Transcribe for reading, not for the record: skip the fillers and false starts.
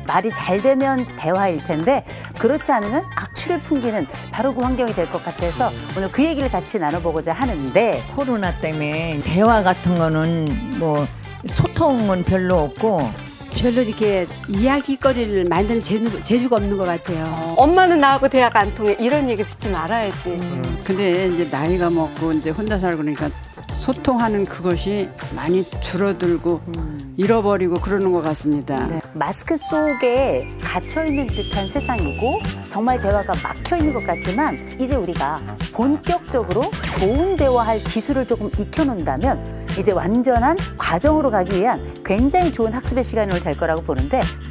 말이 잘 되면 대화일 텐데 그렇지 않으면 악취를 풍기는 바로 그 환경이 될 것 같아서 오늘 그 얘기를 같이 나눠보고자 하는데 코로나 때문에 대화 같은 거는 뭐 소통은 별로 없고 별로 이렇게 이야기거리를 만드는 재주가 없는 것 같아요. 엄마는 나하고 대화가 안 통해 이런 얘기 듣지 말아야지. 근데 이제 나이가 먹고 이제 혼자 살고 그러니까 소통하는 그것이 많이 줄어들고 잃어버리고 그러는 것 같습니다. 네. 마스크 속에 갇혀있는 듯한 세상이고 정말 대화가 막혀있는 것 같지만 이제 우리가 본격적으로 좋은 대화할 기술을 조금 익혀놓는다면 이제 완전한 과정으로 가기 위한 굉장히 좋은 학습의 시간이 될 거라고 보는데